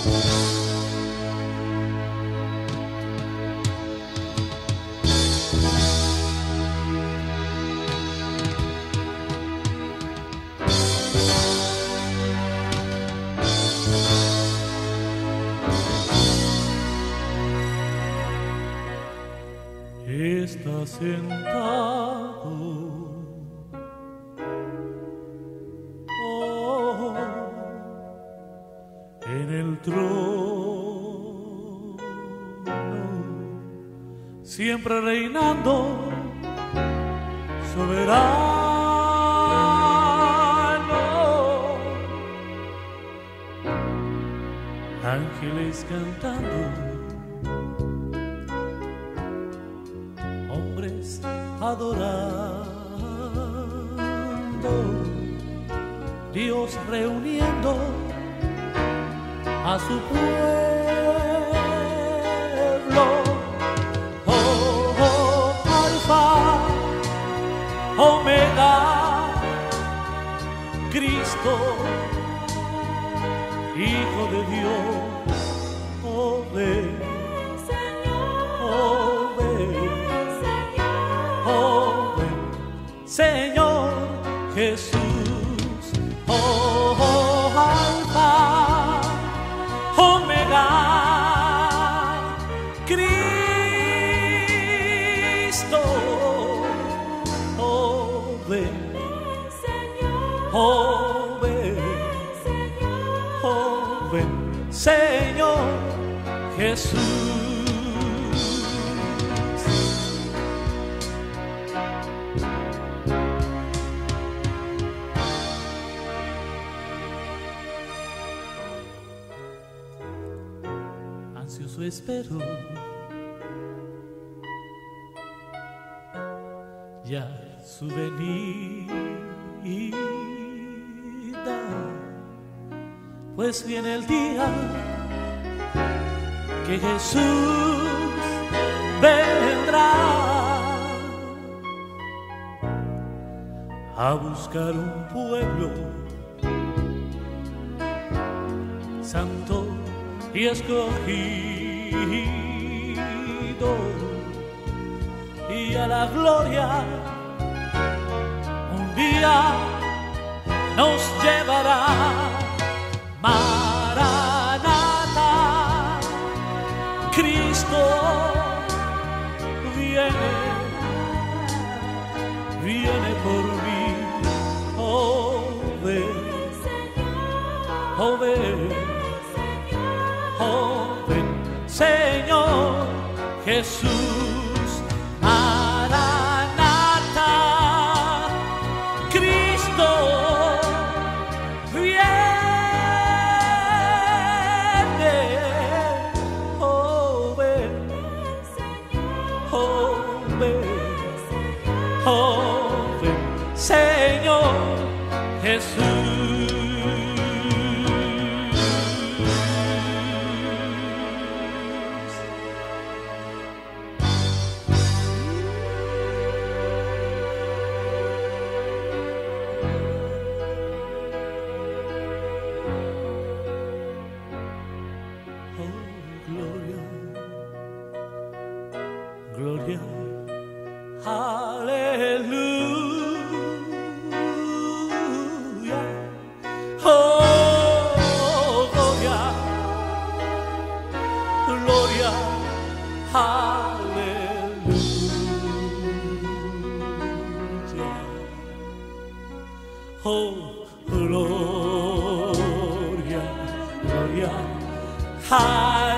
Está sentado, oh, en el trono, siempre reinando, soberano. Ángeles cantando, hombres adorando, Dios reuniendo a su pueblo. Oh, oh, Alfa, Omega, Cristo, Hijo de Dios, oh, ven, oh, ven. Señor Jesús, oh, oh, Alfa, Omega, Cristo, oh, ven, oh, ven, oh, ven, Señor Jesús. Ansioso espero ya su venida, pues viene el día que Jesús vendrá a buscar un pueblo santo y escogido, y a la gloria un día nos llevará. Maranata, Cristo viene, viene por mí. Oh, ven, oh, ven, oh, ven, Señor Jesús. Maranata, Cristo viene. Oh, ven, oh, ven, oh, ven, Señor Jesús. Gloria, aleluya. Oh, gloria, gloria, aleluya. Oh, gloria, gloria, aleluya.